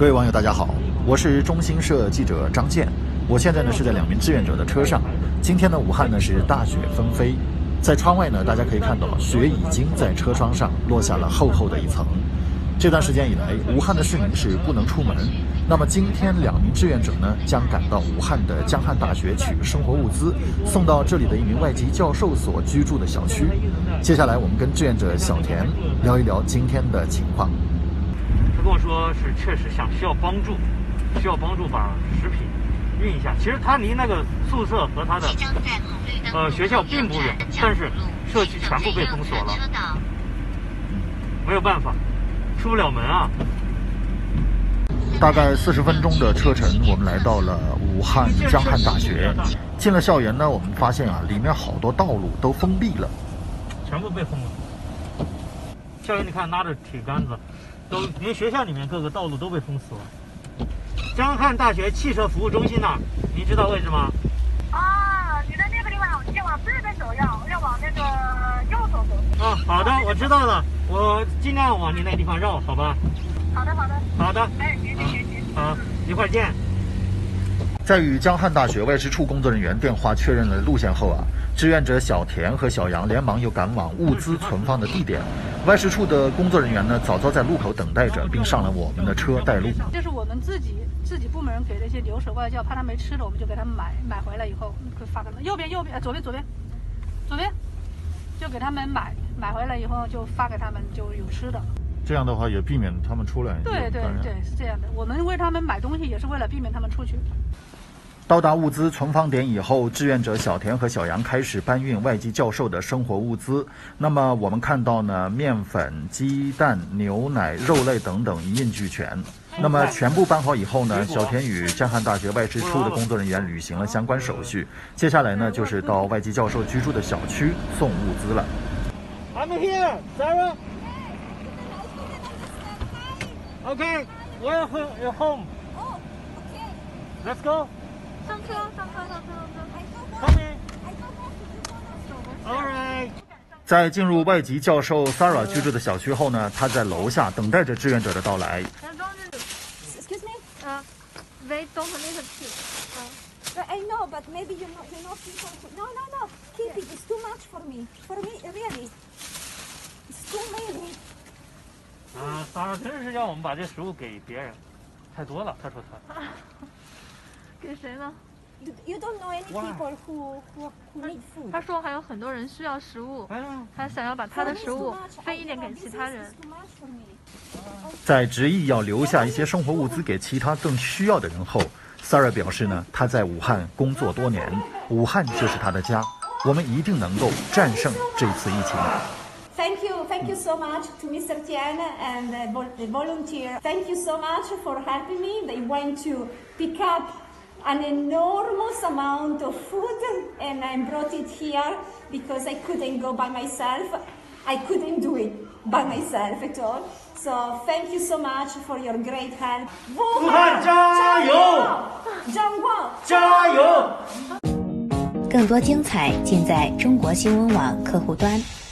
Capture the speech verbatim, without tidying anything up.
各位网友大家好，我是中新社记者张健，我现在呢是在两名志愿者的车上。今天呢武汉呢是大雪纷飞，在窗外呢大家可以看到雪已经在车窗上落下了厚厚的一层。这段时间以来，武汉的市民是不能出门。那么今天两名志愿者呢将赶到武汉的江汉大学取生活物资，送到这里的一名外籍教授所居住的小区。接下来我们跟志愿者小田聊一聊今天的情况。 他跟我说是确实想需要帮助，需要帮助把食品运一下。其实他离那个宿舍和他的呃学校并不远，但是社区全部被封锁了，没有办法，出不了门啊。 大概四十分钟的车程，我们来到了武汉江汉大学。进了校园呢，我们发现啊，里面好多道路都封闭了， 全部被封了。校园你看拿着铁杆子，都连学校里面各个道路都被封死了。江汉大学汽车服务中心那儿，您知道位置吗？ 啊，你在那个地方，要往这边走，要要往那个右手走。 啊，好的，我知道了，我尽量往你那个地方绕，好吧？ 好的，好的， 好的， 哎，学习学习， 好，一会儿见。 在与江汉大学外事处工作人员电话确认了路线后啊，志愿者小田和小杨连忙又赶往物资存放的地点。外事处的工作人员呢，早早在路口等待着，并上了我们的车带路。 这是我们自己自己部门人给的一些留守外教，怕他没吃的，我们就给他们买买回来以后，会发他们右边右边，左边左边，左边，就给他们买买回来以后就发给他们，就有吃的。 这样的话也避免他们出来。 对对对，是这样的。我们为他们买东西也是为了避免他们出去。 到达物资存放点以后，志愿者小田和小杨开始搬运外籍教授的生活物资。那么我们看到呢，面粉、鸡蛋、牛奶、肉类等等一应俱全。那么全部搬好以后呢，小田与江汉大学外事处的工作人员履行了相关手续。接下来呢，就是到外籍教授居住的小区送物资了。 I'm here, Sarah. Okay, we're home. Oh, okay. Let's go. 上车，上车，上车，上车。 Come in. All right. 在进入外籍教授 Sarah 居住的小区后呢，她在楼下等待着志愿者的到来。 Excuse me? Uh, they don't need to. Uh, I know, but maybe you're not, you're not people. To... No, no, no. Keep it. It's too much for me. For me, really. It's too many. 啊，萨尔真是让我们把这食物给别人，太多了。他说他。 给谁呢 You don't know any people who who who need food. 他说还有很多人需要食物，他想要把他的食物分一点给其他人。 在执意要留下一些生活物资给其他更需要的人后， Sarah 表示呢，她在武汉工作多年，武汉就是她的家，我们一定能够战胜这次疫情。 Thank you, thank you so much to Mister Tian and the volunteer. Thank you so much for helping me. They went to pick up an enormous amount of food and I brought it here because I couldn't go by myself. I couldn't do it by myself at all. So thank you so much for your great help. 武汉加油！ 张望加油！ 更多精彩尽在中国新闻网客户端。